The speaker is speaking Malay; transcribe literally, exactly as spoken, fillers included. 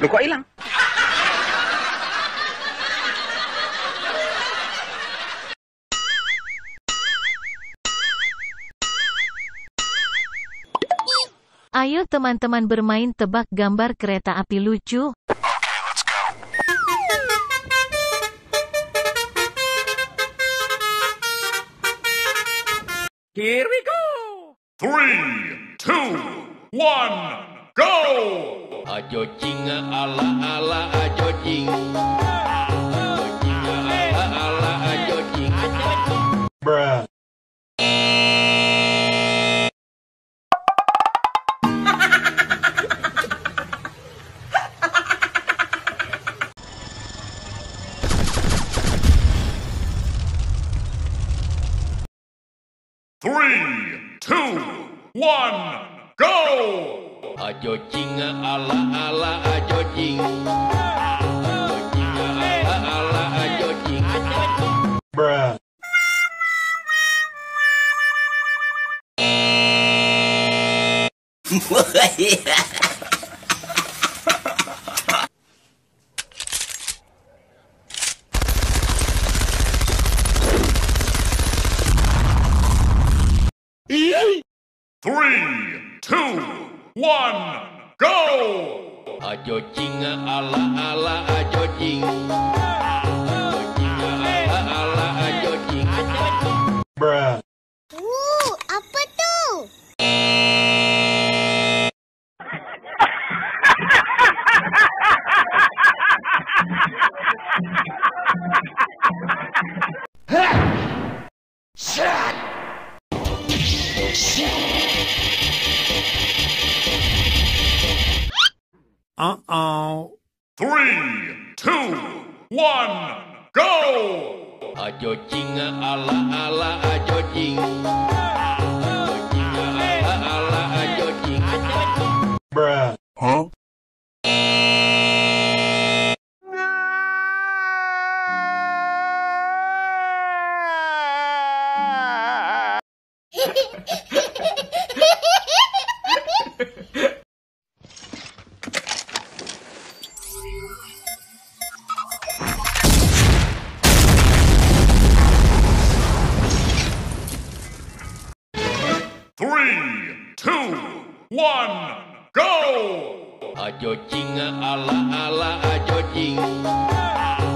Loh kok hilang? Ayo teman-teman bermain tebak gambar kereta api lucu. Here we go! Three, two, one, go! Ajo cinga ala ala ajo cing. Ajo cinga ala ala ajo cing. Bruh. Three, two, one, go! Ajo cinga ala ala ajo cing. Ajo cinga ala ala ajo cing. Bruh. Three, two, one, go! Ajo cinga ala ala ajo cing. Ajo cinga ala ala ajo cing. Bruh. Uh, apa tu? Uh-oh. Three, two, one, go! Ajo cinga ala ala ajo cing. Ajo cinga ala ala ajo cing. Bruh. Huh? Three, two, one, go! Ajo cinga ala ala ajo cing.